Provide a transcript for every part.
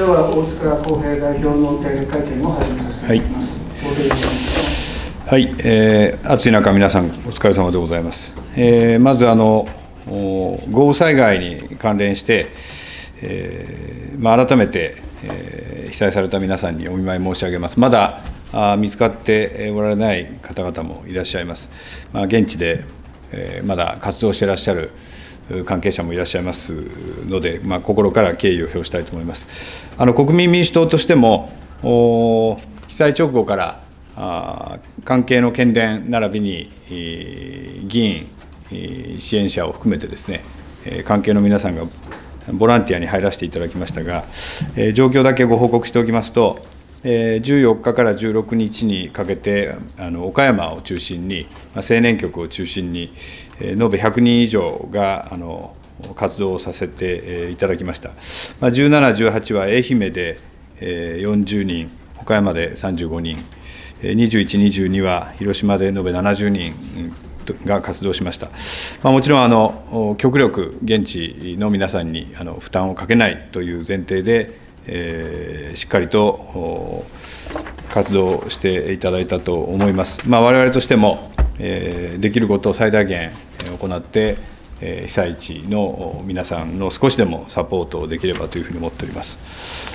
では大塚康平代表の定例会見を始めさせていただきます。 はい、暑い中、皆さん、お疲れ様でございます。まず豪雨災害に関連して、改めて、被災された皆さんにお見舞い申し上げます。まだ見つかっておられない方々もいらっしゃいます。現地で、まだ活動していらっしゃる関係者もいらっしゃいますので、心から敬意を表したいと思います。国民民主党としても、被災直後から関係の県連並びに議員、支援者を含めてですね、関係の皆さんがボランティアに入らせていただきましたが、状況だけご報告しておきますと、14日から16日にかけて、岡山を中心に、青年局を中心に、延べ100人以上が活動をさせていただきました。17、18は愛媛で40人、岡山で35人、21、22は広島で延べ70人が活動しました。もちろん極力、現地の皆さんに負担をかけないという前提で、しっかりと活動していただいたと思います。我々としても、できることを最大限行って、被災地の皆さんの少しでもサポートをできればというふうに思っております。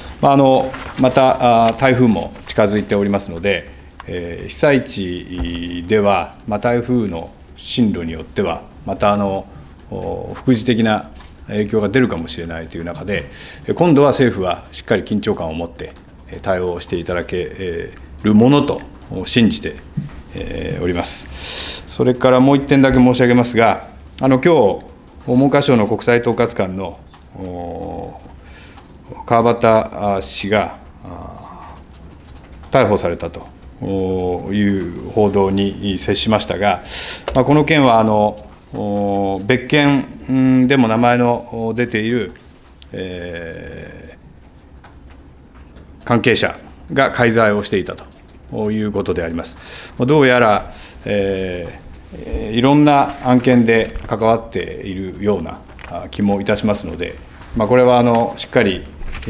また台風も近づいておりますので、被災地では、台風の進路によっては、また副次的な影響が出るかもしれないという中で、今度は政府はしっかり緊張感を持って対応していただけるものと信じております。それからもう1点だけ申し上げますが、今日文科省の国際統括官の川端氏が逮捕されたという報道に接しましたが、この件は別件でも名前の出ている、関係者が介在をしていたということであります。どうやら、いろんな案件で関わっているような気もいたしますので、これはしっかり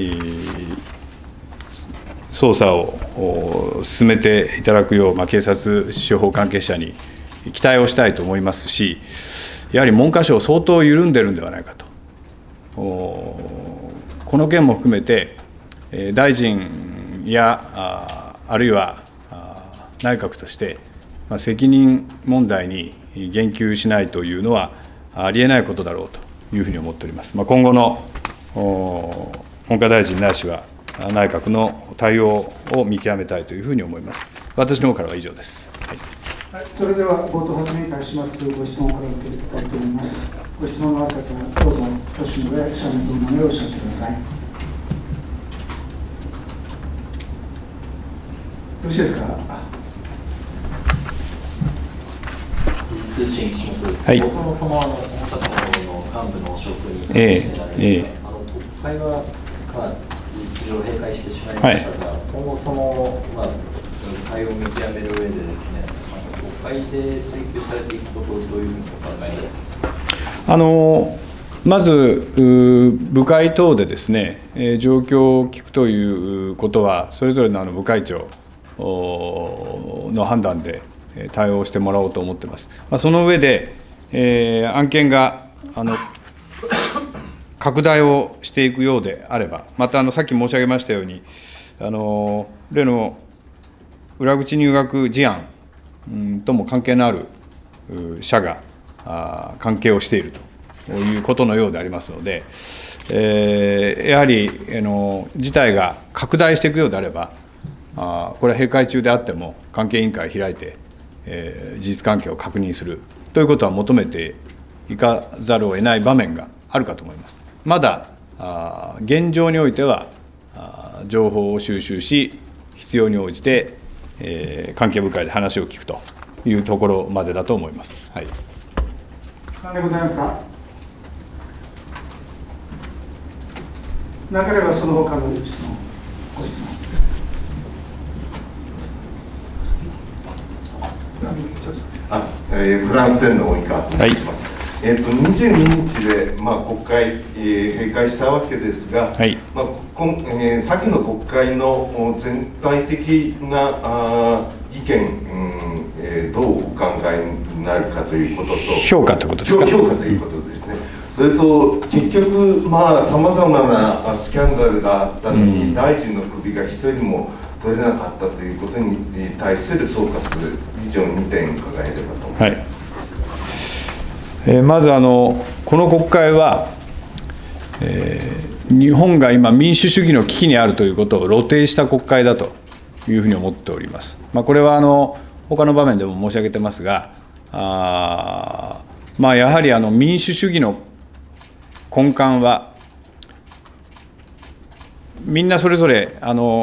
捜査を進めていただくよう、警察司法関係者に期待をしたいと思いますし、やはり文科省、相当緩んでるんではないかと、この件も含めて、大臣やあるいは内閣として、責任問題に言及しないというのはありえないことだろうというふうに思っております。今後の文科大臣ないしは内閣の対応を見極めたいというふうに思います。私の方からは以上です。 それでは冒頭発言に対しますご質問を伺っていきたいと思います。ご質問のある方はどうぞ挙手の上、社名とお名前をおっしゃってください。よろしいですか。 通信岸本です。 はい。 そもそも文科省の幹部の職にしてられる国会は事情閉会してしまいましたが、今後対応を見極める上でですね、国会で追及されていくことをどういうふうにお考えになりますか。 まず部会等でですね、状況を聞くということは、それぞれの部会長の判断で対応してもらおうと思っています。その上で、案件が拡大をしていくようであれば、またさっき申し上げましたように、例の裏口入学事案とも関係のある社が関係をしているということのようでありますので、やはり事態が拡大していくようであれば、これは閉会中であっても関係委員会を開いて、事実関係を確認するということは求めていかざるを得ない場面があるかと思います。まだ現状においては情報を収集し、必要に応じて関係部会で話を聞くというところまでだと思います。はい。 何でございますか。なければその他の質問、ご質問。 フランス天皇及川と申します。 22日で、国会、閉会したわけですが、はい、先の国会の全体的な意見、どうお考えになるかということと、 評価ということですか。 評価ということですね。それと結局、さまざまなスキャンダルがあったのに、大臣の首が一人も取れなかったということに対する総括、以上2点伺えればと思います。 はい、まずこの国会は、日本が今、民主主義の危機にあるということを露呈した国会だというふうに思っております。これは他の場面でも申し上げてますが、やはり民主主義の根幹は、みんなそれぞれ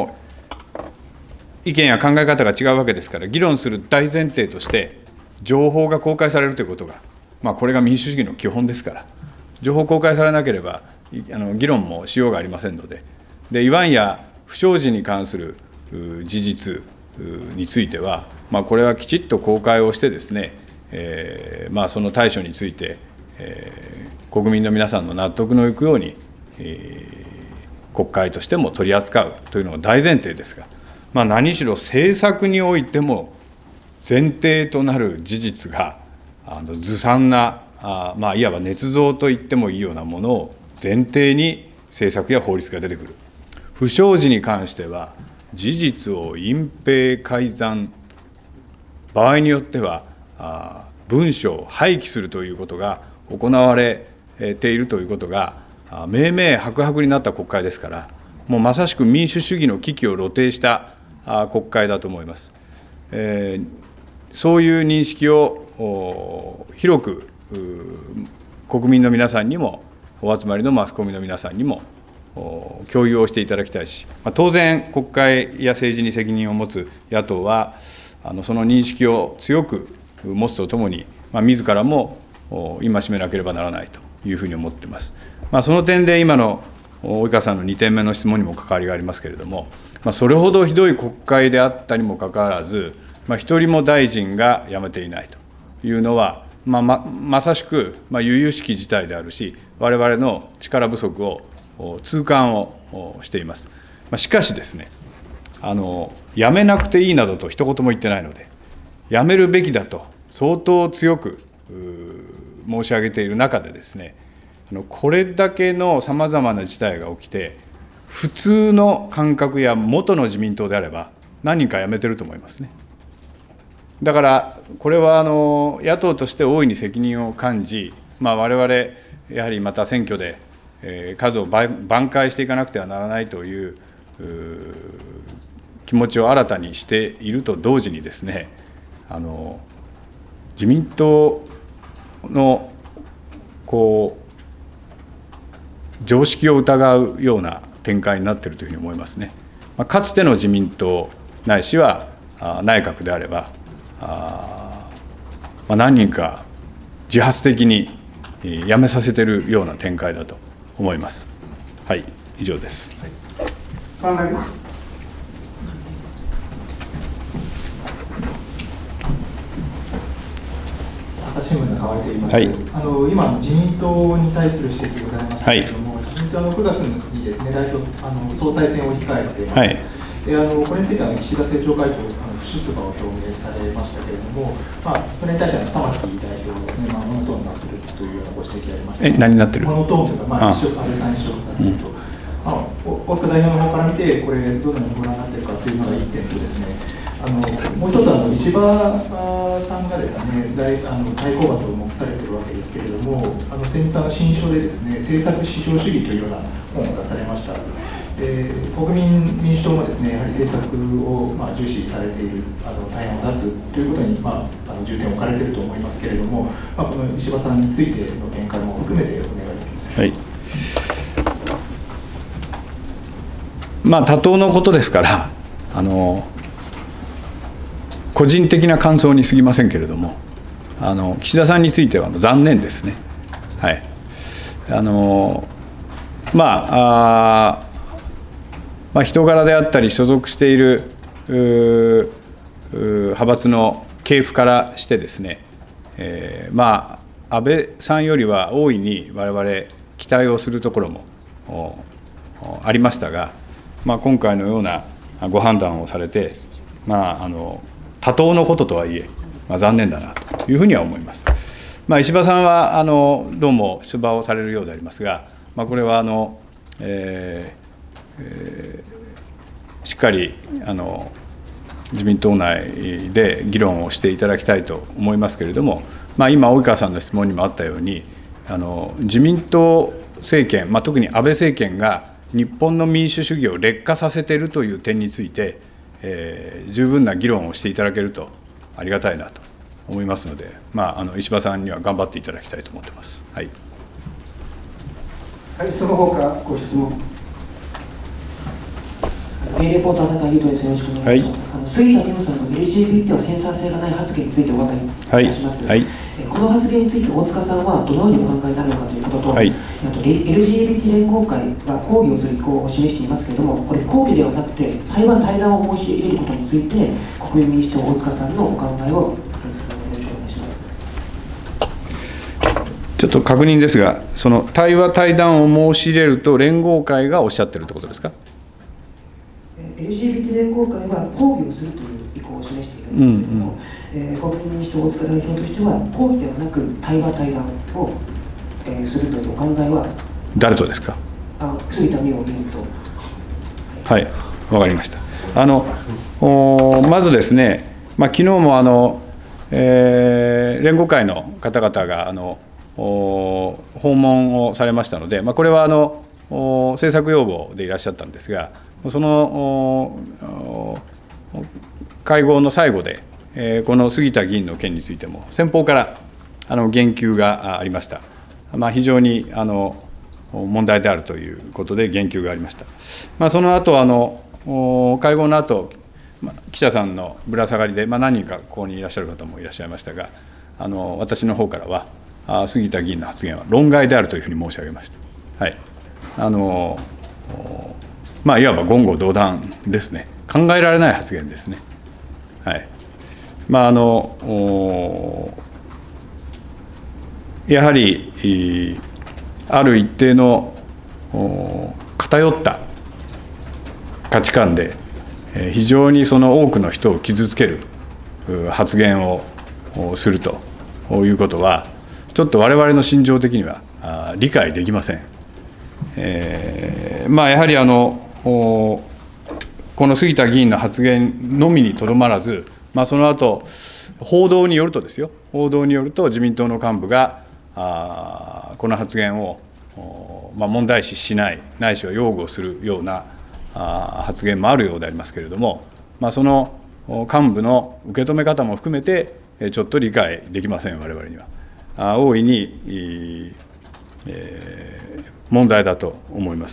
意見や考え方が違うわけですから、議論する大前提として、情報が公開されるということが、これが民主主義の基本ですから、情報公開されなければ、議論もしようがありませんので、いわんや不祥事に関する事実については、これはきちっと公開をしてですね、その対処について、国民の皆さんの納得のいくように、国会としても取り扱うというのが大前提ですが、何しろ政策においても前提となる事実がずさんな、いわば捏造と言ってもいいようなものを前提に政策や法律が出てくる。不祥事に関しては事実を隠蔽改ざん、場合によっては文書を廃棄するということが行われているということが明々白々になった国会ですから、もうまさしく民主主義の危機を露呈した国会だと思います。そういう認識を広く国民の皆さんにも、お集まりのマスコミの皆さんにも共有をしていただきたいし、当然、国会や政治に責任を持つ野党は、その認識を強く持つとともに、自らも戒めなければならないというふうに思っています。その点で、今の及川さんの2点目の質問にも関わりがありますけれども、それほどひどい国会であったにもかかわらず、一人も大臣が辞めていないというのは、まさしく由々しき事態であるし、我々の力不足を痛感をしています。しかしですね、辞めなくていいなどと一言も言ってないので、辞めるべきだと相当強く申し上げている中でですね、これだけのさまざまな事態が起きて、普通の感覚や元の自民党であれば、何人か辞めてると思いますね。だから、これは野党として大いに責任を感じ、我々、やはりまた選挙で数を挽回していかなくてはならないという気持ちを新たにしていると同時にですね、自民党の常識を疑うような展開になっているというふうに思いますね。かつての自民党ないしは内閣であれば、何人か自発的に辞めさせているような展開だと思います。はい、以上です。 朝日新聞の川合と言います。はい、今自民党に対する指摘がございましたけれども、自民党は9月にですね、代表総裁選を控えています。はい、これについては岸田政調会長不出馬を表明されましたけれども、それに対して玉木代表はですね、モノトーンになっているというようなご指摘がありました。 何になってる？ モノトーンというか、安倍さん一緒になっていると。大塚代表の方から見て、これ、どのようにご覧になっているかというのが1点とですね、もう一つ石破さんがですね、対抗馬と目されているわけですけれども、先日新書でですね、政策至上主義というような本を出されました。国民民主党もですね、やはり政策を重視されている対案を出すということに重点を置かれていると思いますけれども、この石破さんについての見解も含めてお願いできます。 はい、多党のことですから、個人的な感想に過ぎませんけれども、岸田さんについては残念ですね。はい、人柄であったり、所属している派閥の系譜からしてですね、あ安倍さんよりは大いに我々、期待をするところもありましたが、今回のようなご判断をされて、多党のこととはいえ、残念だなというふうには思います。石破さんはどうも出馬をされるようでありますが、これはしっかり自民党内で議論をしていただきたいと思いますけれども、今、及川さんの質問にもあったように、自民党政権、特に安倍政権が日本の民主主義を劣化させているという点について、十分な議論をしていただけるとありがたいなと思いますので、石破さんには頑張っていただきたいと思っています。はい、 はい、その他ご質問。 レポーター坂井です。よろしくお願いします。杉田水脈さんの LGBT はセンサー性がない発言についてお伺いいたします。この発言について大塚さんはどのようにお考えになるのかということと、あと LGBT 連合会は抗議をする意向を示していますけれども、これ、抗議ではなくて、対話対談を申し入れることについて、国民民主党、大塚さんのお考えをよろしくお願いします。 ちょっと確認ですが、その対話対談を申し入れると、連合会がおっしゃってるってことですか。 LGBT 連合会は抗議をするという意向を示しているんですけれども、国民民主党大塚代表としては、抗議ではなく対話対談を、するというお考えは。 誰とですか。 杉田水脈議員と。 はい、わかりました。まずですね、昨日も連合会の方々が訪問をされましたので、これは政策要望でいらっしゃったんですが、その会合の最後で、この杉田議員の件についても、先方から言及がありました。非常に問題であるということで言及がありました。その後会合の後、記者さんのぶら下がりで、何人かここにいらっしゃる方もいらっしゃいましたが、私の方からは、杉田議員の発言は論外であるというふうに申し上げました。はい、いわば言語道断ですね。考えられない発言ですね。はい、やはりある一定の偏った価値観で非常にその多くの人を傷つける発言をするということは、ちょっと我々の心情的には理解できません。やはりこの杉田議員の発言のみにとどまらず、その後報道によるとですよ、報道によると自民党の幹部がこの発言を問題視しない、ないしは擁護するような発言もあるようでありますけれども、その幹部の受け止め方も含めて、ちょっと理解できません、我々には。大いに問題だと思います。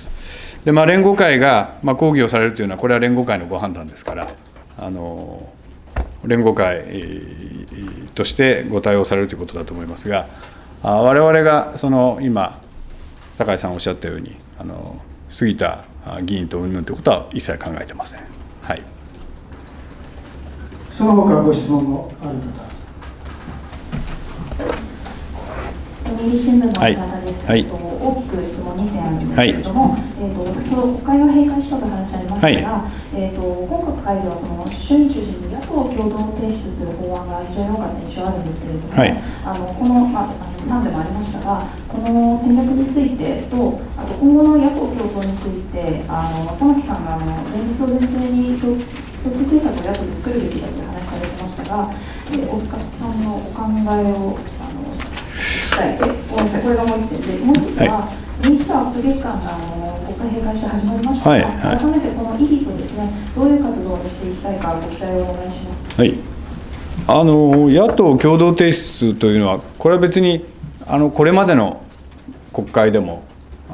で、連合会が抗議をされるというのは、これは連合会のご判断ですから、連合会としてご対応されるということだと思いますが、我々が今、酒井さんおっしゃったように、杉田議員と云々ということは一切考えてません。はい、 その他ご質問のある方。 読売新聞の方です。大きく質問2点あるんですけれども、先ほど国会が閉会したと話ありましたが、今国会では衆院中心に野党共同提出する法案が非常に多かった印象あるんですけれども、この3でもありましたが、この戦略についてと、あと今後の野党共闘について、玉木さんが連立を前提に共通政策を野党で作るべきだという話されてましたが、大塚さんのお考えをしたい。ごめんなさい、これがもう1点で、もう1つは、民主党アップデートが国会閉会して始まりましたが、改めてこの意義とですね、どういう活動をしていきたいか、ご期待をお願いします。 はい、野党共同提出というのは、これは別にこれまでの国会でも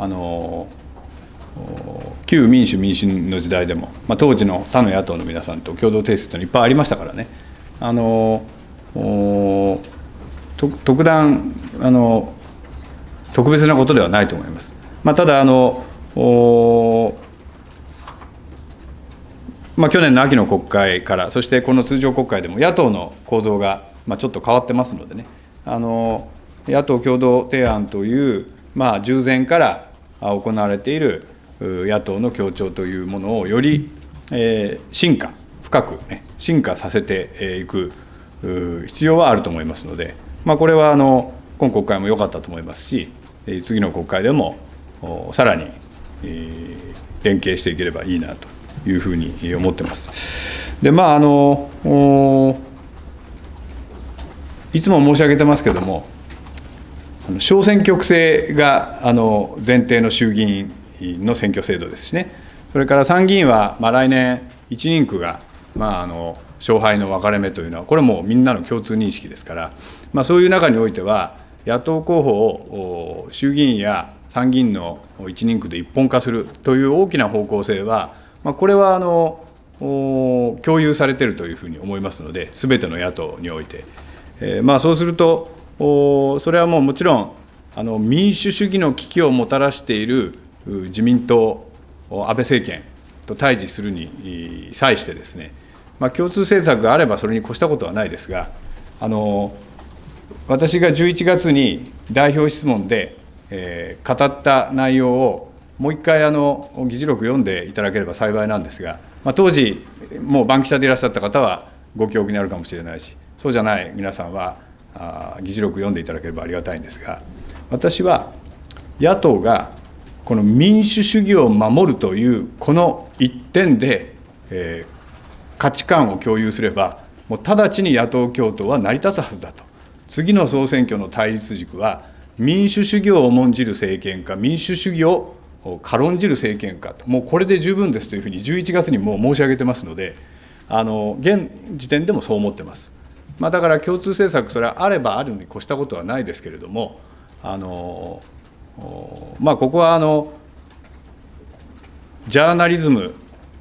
旧民主・民進の時代でも、当時の他の野党の皆さんと共同提出というのいっぱいありましたからね、特段特別なことではないと思います。ただ去年の秋の国会から、そしてこの通常国会でも野党の構造がちょっと変わってますのでね、 野党共同提案という、従前から行われている野党の協調というものをより深化、深く、進化させていく必要はあると思いますので、これは今国会も良かったと思いますし、次の国会でもさらに連携していければいいなというふうに思ってます。で、いつも申し上げてますけれども、小選挙区制が前提の衆議院の選挙制度ですしね、それから参議院は来年1人区が勝敗の分かれ目というのは、これもみんなの共通認識ですから、そういう中においては、野党候補を衆議院や参議院の1人区で一本化するという大きな方向性は、これは共有されているというふうに思いますので、すべての野党において。そうすると、それはもちろん民主主義の危機をもたらしている自民党、安倍政権と対峙するに際してですね、共通政策があればそれに越したことはないですが、私が11月に代表質問で、語った内容をもう一回議事録読んでいただければ幸いなんですが、当時もう番記者でいらっしゃった方はご記憶にあるかもしれないし、そうじゃない皆さんは議事録読んでいただければありがたいんですが、私は野党がこの民主主義を守るというこの一点で、価値観を共有すれば、もう直ちに野党共闘は成り立つはずだと。次の総選挙の対立軸は、民主主義を重んじる政権か、民主主義を軽んじる政権か、もうこれで十分ですというふうに11月にもう申し上げてますので、現時点でもそう思ってます。だから共通政策、それはあればあるに越したことはないですけれども、ここはジャーナリズム、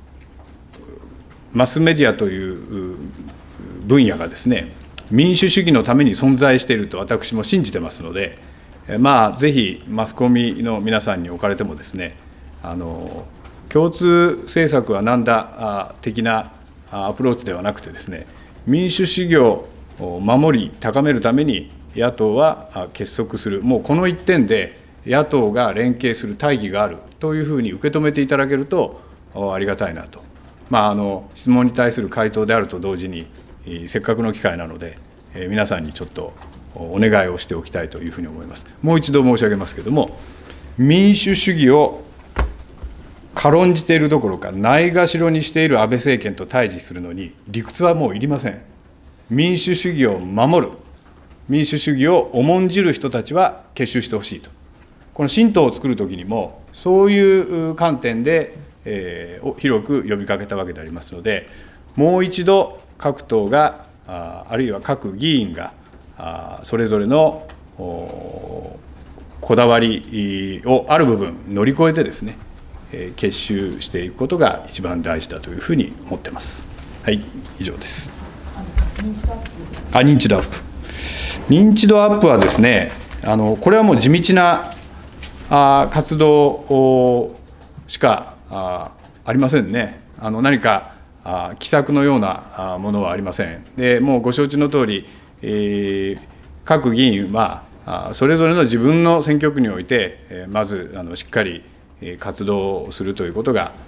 マスメディアという分野がですね、民主主義のために存在していると私も信じてますので、ぜひマスコミの皆さんにおかれてもですね、共通政策はなんだ的なアプローチではなくてですね、民主主義を守り高めるために野党は結束する、もうこの一点で野党が連携する大義があるというふうに受け止めていただけるとありがたいなと、質問に対する回答であると同時に、せっかくの機会なので、皆さんにちょっとお願いをしておきたいというふうに思います。もう一度申し上げますけれども、民主主義を軽んじているどころか、ないがしろにしている安倍政権と対峙するのに、理屈はもういりません。民主主義を守る、民主主義を重んじる人たちは結集してほしいと。この新党を作るときにも、そういう観点で、広く呼びかけたわけでありますので、もう一度各党が、あるいは各議員が、それぞれのこだわりをある部分乗り越えてですね、結集していくことが一番大事だというふうに思ってます。はい、以上です。認知度アップ。認知度アップはですね、これはもう地道な活動しかありませんね。何か奇策のようなものはありません。でもうご承知のとおり、各議員はそれぞれの自分の選挙区において、まずしっかり活動をするということが、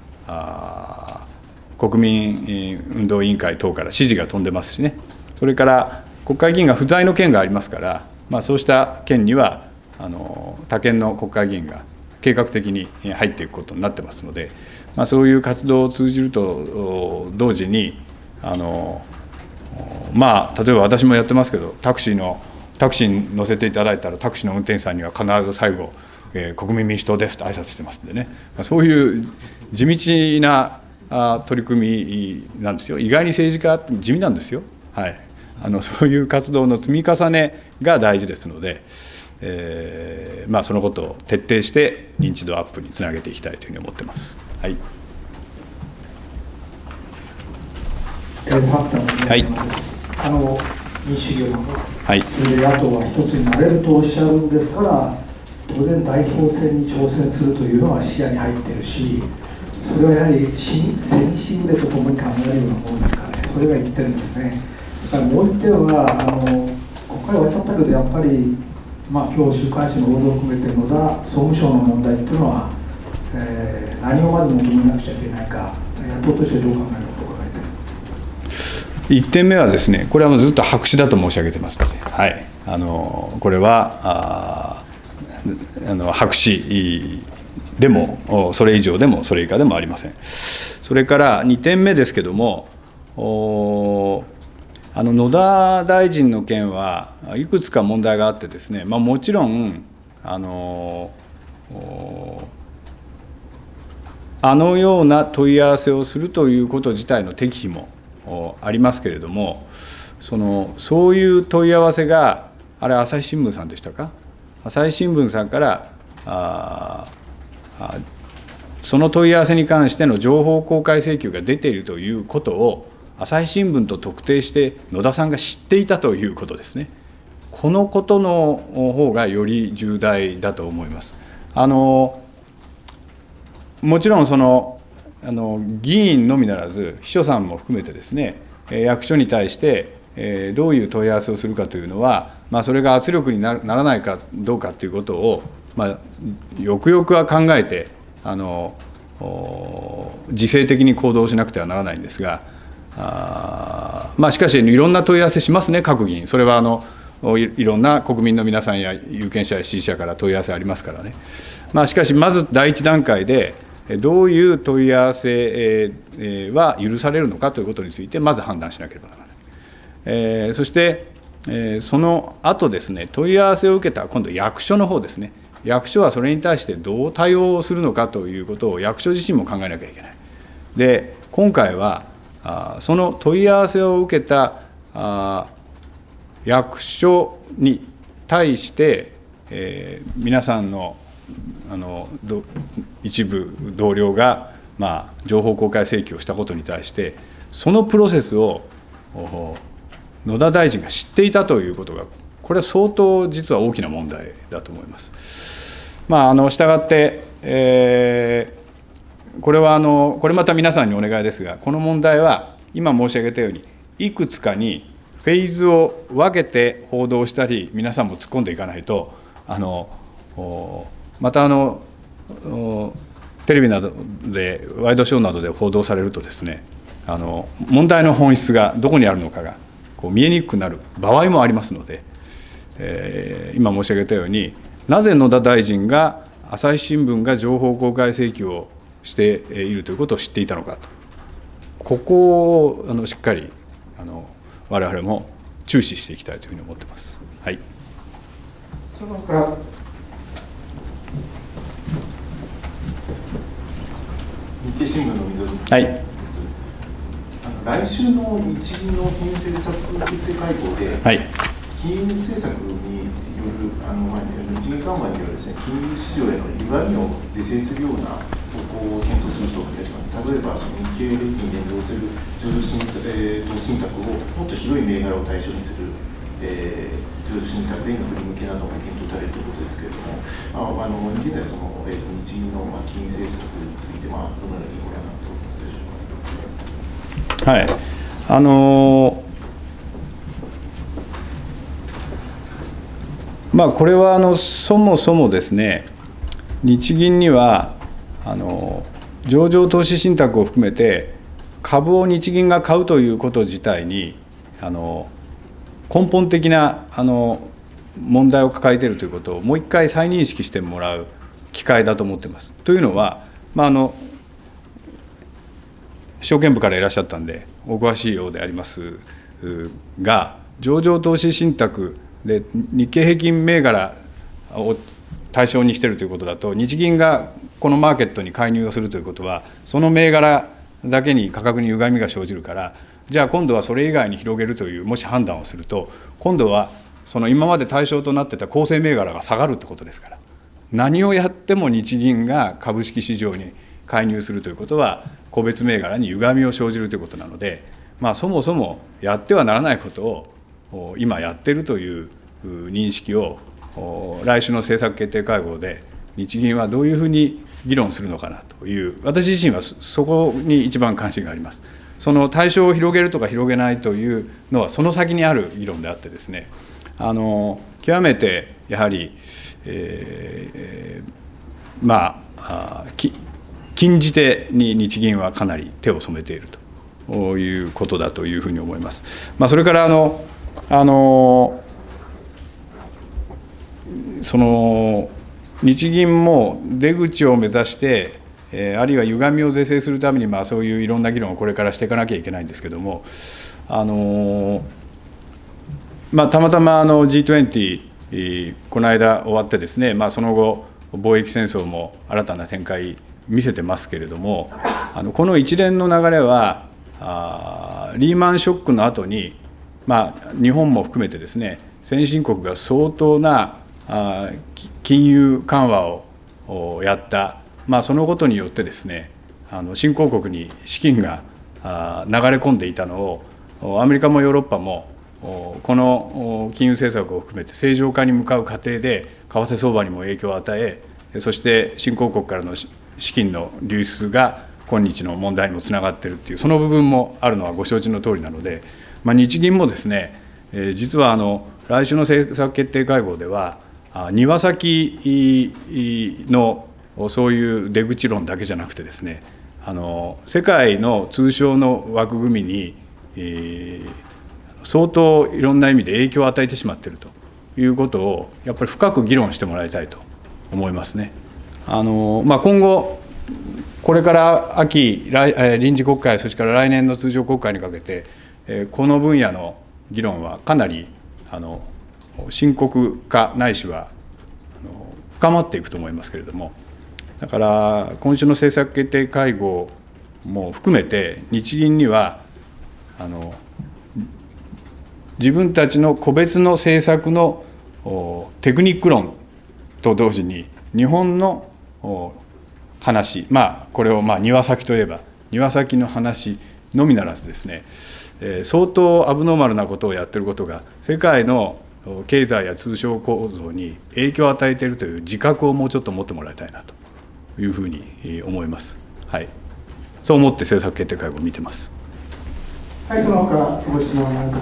国民運動委員会等から指示が飛んでますしね、それから国会議員が不在の件がありますから、そうした件には他県の国会議員が計画的に入っていくことになってますので、そういう活動を通じると同時に、例えば私もやってますけど、タクシーに乗せていただいたら、タクシーの運転手さんには必ず最後、国民民主党ですと挨拶してますんでね、そういう地道な取り組みなんですよ。意外に政治家って地味なんですよ。はい、そういう活動の積み重ねが大事ですので、そのことを徹底して認知度アップにつなげていきたいというふうに思ってます。はい。 はい。民主主義を守る。はい。野党は一つになれるとおっしゃるんですから、当然代表選に挑戦するというのは視野に入っているし、それはやはりセンシブレとともに考えるようなものですからね。それが1点ですね。だからもう1点は国会終わっちゃったけど、やっぱり今日週刊誌の報道を含めて野田総務省の問題っていうのは、何をまず求めなくちゃいけないか、野党としてどう考えるのか伺いたい。 1点目はですね、これはもうずっと白紙だと申し上げてますので、はい、これは白紙でも、それ以上でもそれ以下でもありません。それから2点目ですけれども、野田大臣の件はいくつか問題があってですね、もちろんあのような問い合わせをするということ自体の適否もありますけれども、そういう問い合わせが、あれ、朝日新聞さんでしたか、朝日新聞さんからその問い合わせに関しての情報公開請求が出ているということを、朝日新聞と特定して野田さんが知っていたということですね。このことの方がより重大だと思います。もちろん議員のみならず秘書さんも含めてですね、役所に対してどういう問い合わせをするかというのは、それが圧力にならないかどうかということを、よくよくは考えて自制的に行動しなくてはならないんですが、しかしいろんな問い合わせしますね、各議員。それはいろんな国民の皆さんや有権者や支持者から問い合わせありますからね。しかしまず第一段階でどういう問い合わせは許されるのかということについてまず判断しなければならない。そしてその後ですね、問い合わせを受けた今度役所の方ですね。役所はそれに対してどう対応するのかということを役所自身も考えなきゃいけない。で、今回はその問い合わせを受けた役所に対して、皆さんの一部同僚が、情報公開請求をしたことに対して、そのプロセスを野田大臣が知っていたということが、これは相当実は大きな問題だと思います。したがって、これまた皆さんにお願いですが、この問題は今申し上げたように、いくつかにフェーズを分けて報道したり、皆さんも突っ込んでいかないと、またテレビなどで、ワイドショーなどで報道されるとですね、問題の本質がどこにあるのかが見えにくくなる場合もありますので、今申し上げたように、なぜ野田大臣が朝日新聞が情報公開請求をしているということを知っていたのかと、ここをしっかり我々も注視していきたいというふうに思っています。はい。 それから日経新聞の溝です。 はい。 来週の日銀の金融政策決定会合で、 はい、 金融政策による日銀緩和によるですね、金融市場への歪みを是正するような方向を検討するといたします。例えば、日経平均に連動する投資信託をもっと広い銘柄を対象にする、投資信託への振り向きなどが検討されるということですけれども、現在日銀の金融政策についてどのようにご覧になっておりますでしょうか。 はい、これはそもそもですね、日銀には上場投資信託を含めて株を日銀が買うということ自体に根本的な問題を抱えているということをもう一回再認識してもらう機会だと思っています。というのは、証券部からいらっしゃったんでお詳しいようでありますが、上場投資信託で日経平均銘柄を対象にしているということだと、日銀がこのマーケットに介入をするということは、その銘柄だけに価格に歪みが生じるから、じゃあ今度はそれ以外に広げるというもし判断をすると、今度はその今まで対象となっていた構成銘柄が下がるということですから、何をやっても日銀が株式市場に介入するということは個別銘柄に歪みを生じるということなので、そもそもやってはならないことを今やっているという認識を来週の政策決定会合で日銀はどういうふうに議論するのかなという、私自身はそこに一番関心があります。その対象を広げるとか広げないというのはその先にある議論であってですね、 極めてやはり、禁じ手に日銀はかなり手を染めているということだというふうに思います。それから日銀も出口を目指して、あるいは歪みを是正するために、そういういろんな議論をこれからしていかなきゃいけないんですけれども、たまたまG20、この間終わってですね、その後、貿易戦争も新たな展開見せてますけれども、この一連の流れは、リーマンショックの後に、日本も含めてですね、先進国が相当な金融緩和をやった、そのことによってですね、新興国に資金が流れ込んでいたのを、アメリカもヨーロッパも、この金融政策を含めて正常化に向かう過程で、為替相場にも影響を与え、そして新興国からの資金の流出が今日の問題にもつながっているという、その部分もあるのはご承知のとおりなので、日銀もですね、実は来週の政策決定会合では、庭先のそういう出口論だけじゃなくてですね、世界の通商の枠組みに、相当いろんな意味で影響を与えてしまっているということを、やっぱり深く議論してもらいたいと思いますね。今後、これから秋、臨時国会、それから来年の通常国会にかけて、この分野の議論はかなり深刻化ないしは深まっていくと思いますけれども、だから今週の政策決定会合も含めて、日銀には自分たちの個別の政策のテクニック論と同時に、日本の話、これを庭先といえば、庭先の話のみならずですね、相当アブノーマルなことをやっていることが、世界の経済や通商構造に影響を与えているという自覚をもうちょっと持ってもらいたいなというふうに思います。はい、そう思って政策決定会合を見てます。 はい、その他ご質問は何か。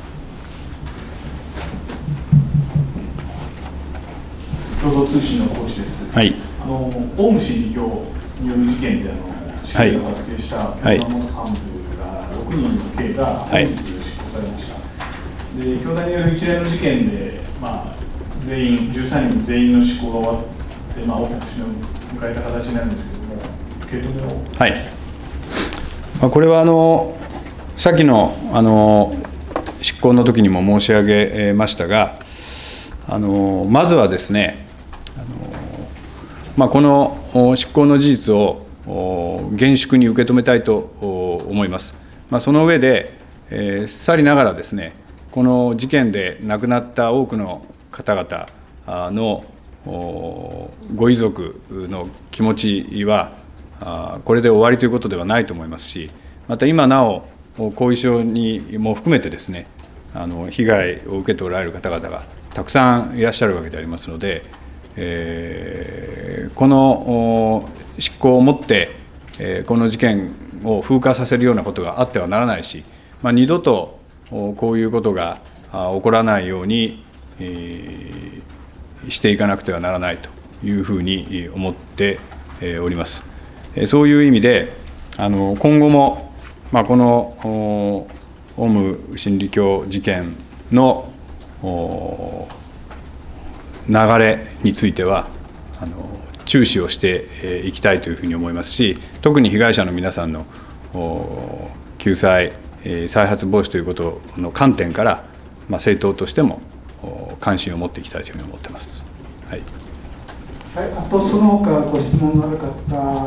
共同通信の講師です。はい。オウム真理教による事件で死刑が発生した共産元幹部が6人の刑が本日執行されました。で、教団による一連の事件で、全員13人全員の執行が終わって、大きな節目を迎えた形になるんですけれども、受け止めを。 はい。これはさっきの執行の時にも申し上げましたが、まずはですね、この執行の事実を厳粛に受け止めたいと思います。その上で、さりながらですね、この事件で亡くなった多くの方々のご遺族の気持ちは、これで終わりということではないと思いますし、また今なお、後遺症にも含めてですね、被害を受けておられる方々がたくさんいらっしゃるわけでありますので、この執行をもって、この事件を風化させるようなことがあってはならないし、二度とこういうことが起こらないようにしていかなくてはならないというふうに思っております。そういう意味で、今後も、このオウム真理教事件の流れについては注視をしていきたいというふうに思いますし、特に被害者の皆さんの救済、再発防止ということの観点から、政党としても関心を持っていきたいというふうに思っています。はい。 はい、あとその他ご質問のある方。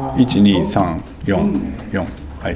1、2、3、4、4。はい。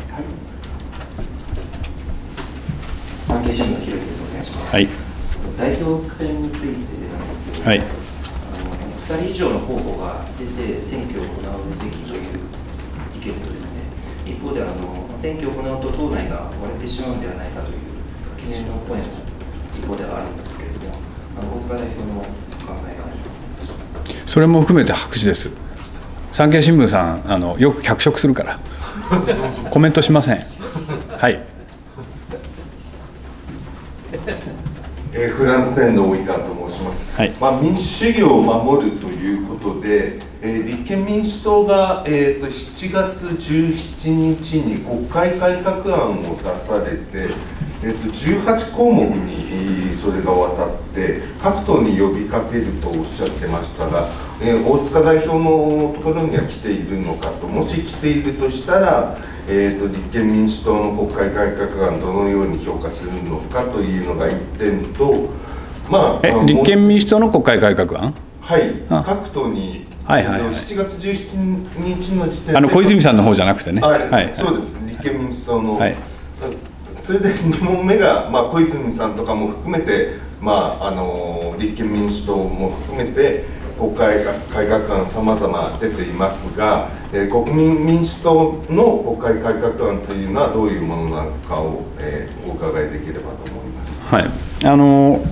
産経新聞の広木です。お願いします。 はい。 代表選についてなんですけど、 はい、 2人以上の候補が出て選挙を行うべきという意見とですね、一方で選挙を行うと党内が割れてしまうのではないかという懸念の声も一方ではあるんですけれども、大塚代表の考えがあるでしょうか。 それも含めて白紙です。産経新聞さんよく脚色するからコメントしません。はい。 フランス店の及川と申します。はい、民主主義を守るということで、立憲民主党が、7月17日に国会改革案を出されて、18項目にそれが渡って各党に呼びかけるとおっしゃってましたが、大塚代表のところには来ているのかと、もし来ているとしたら、立憲民主党の国会改革案どのように評価するのかというのが1点と、 立憲民主党の国会改革案、 はい、各党に、7月17日の時点で小泉さんの方じゃなくてね、 そうです、立憲民主党の、それで2問目が、小泉さんとかも含めて、立憲民主党も含めて国会改革案さまざま出ていますが、国民民主党の国会改革案というのはどういうものなのかを、お伺いできればと思います。 はい、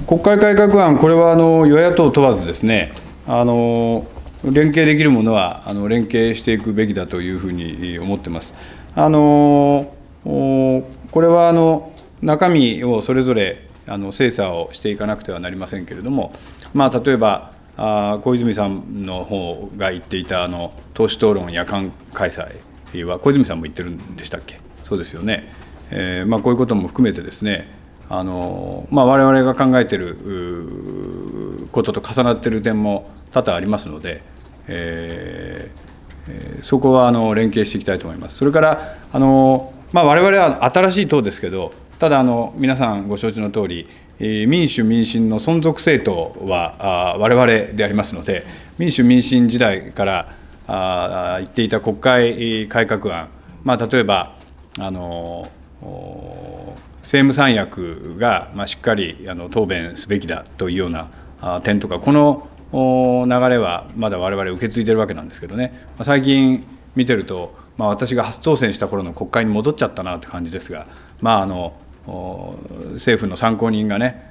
国会改革案、これは与野党問わずですね、連携できるものは連携していくべきだというふうに思ってます。これは中身をそれぞれ精査をしていかなくてはなりませんけれども、例えば小泉さんの方が言っていた党首討論夜間開催は小泉さんも言ってるんでしたっけ。そうですよね。こういうことも含めてですね、我々が考えていることと重なっている点も多々ありますので、そこは連携していきたいと思います。それから我々は新しい党ですけど、ただ皆さんご承知の通り、民主・民進の存続政党は我々でありますので、民主・民進時代から言っていた国会改革案、例えば政務三役がしっかり答弁すべきだというような点とか、この流れはまだ我々受け継いでいるわけなんですけどね、最近見てると、私が初当選した頃の国会に戻っちゃったなって感じですが、政府の参考人がね、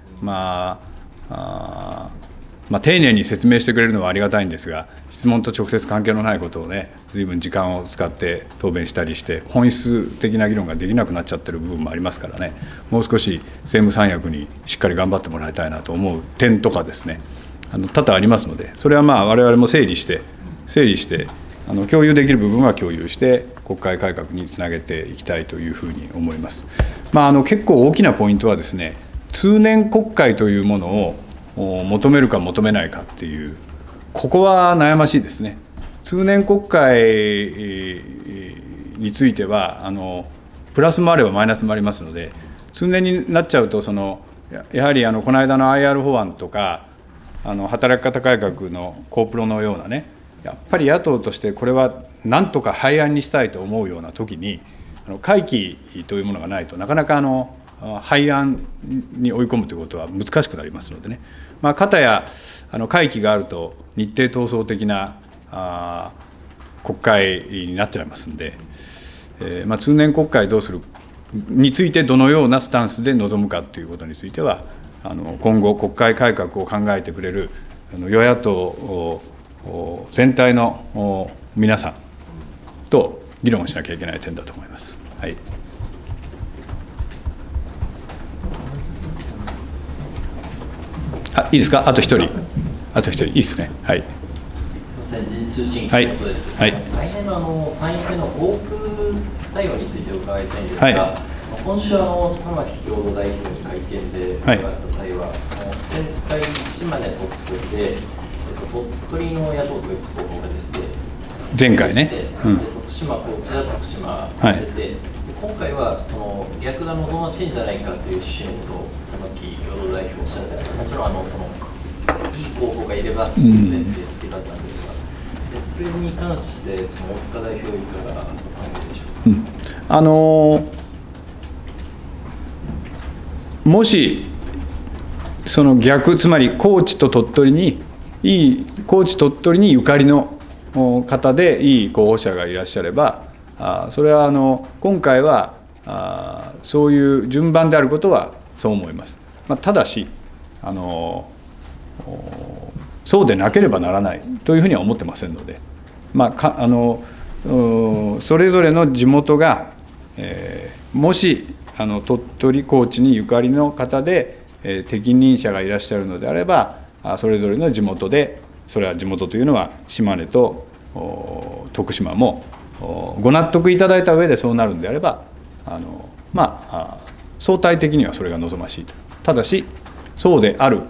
丁寧に説明してくれるのはありがたいんですが、質問と直接関係のないことをね、随分時間を使って答弁したりして、本質的な議論ができなくなっちゃってる部分もありますからね、もう少し政務三役にしっかり頑張ってもらいたいなと思う点とかですね、多々ありますので、それは我々も整理して共有できる部分は共有して国会改革につなげていきたいというふうに思います。結構大きなポイントはですね、通年国会というものを求めるか求めないかっていう、ここは悩ましいですね。通年国会についてはプラスもあればマイナスもありますので、通年になっちゃうとやはりこの間の IR 法案とか働き方改革のコープロのようなね、やっぱり野党としてこれはなんとか廃案にしたいと思うような時に会期というものがないとなかなか廃案に追い込むということは難しくなりますのでね、片や会期があると日程闘争的な国会になっちゃいますんで、通年国会どうするについてどのようなスタンスで臨むかということについては今後国会改革を考えてくれる与野党全体の皆さんと議論しなきゃいけない点だと思います。はい、いいですか、あと一人、いいですね。はい。 すみません、時事通信ということです。来年の参院選の合区対応について伺いたいんですが、今週玉木共同代表に会見で伺った際は、前回島根鳥取で、鳥取の野党統一候補が出て、 前回ね、 徳島が出て、今回は逆が望ましいんじゃないかという趣旨のことを玉木共同代表おっしゃって、もちろんいい候補がいればという前提付けだったんですが、それに関して大塚代表いかがお考えでしょうか。 もし逆、つまり高知と鳥取にゆかりの方でいい候補者がいらっしゃれば、それは今回はそういう順番であることはそう思います。ただしそうでなければならないというふうには思ってませんので、それぞれの地元が、もし鳥取高知にゆかりの方で適任者がいらっしゃるのであれば、それぞれの地元で、それは地元というのは島根と徳島もご納得いただいた上でそうなるんであれば、相対的にはそれが望ましいと。ただし、そうである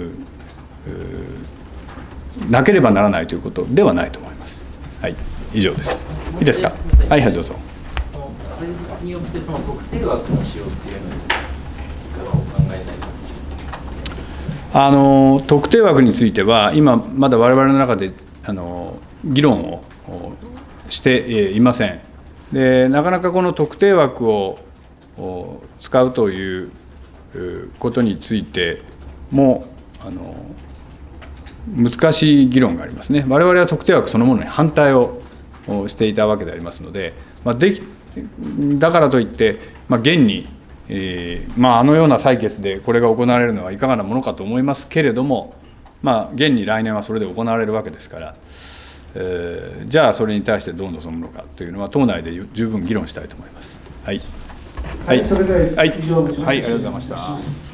なければならないということではないと思います。はい、以上です。いいですか。はい、はい、どうぞ。 それによってその特定枠の使用っていうのはいかがお考えになりますか。 特定枠については、今まだ我々の中で議論をしていません。で、なかなかこの特定枠を使うということについても難しい議論がありますね。我々は特定枠そのものに反対をしていたわけでありますので、だからといって、現に、あのような採決でこれが行われるのはいかがなものかと思いますけれども、現に来年はそれで行われるわけですから、じゃあそれに対してどう臨むのかというのは党内で十分議論したいと思います。はい。はい。それでは以上です。はい、ありがとうございました。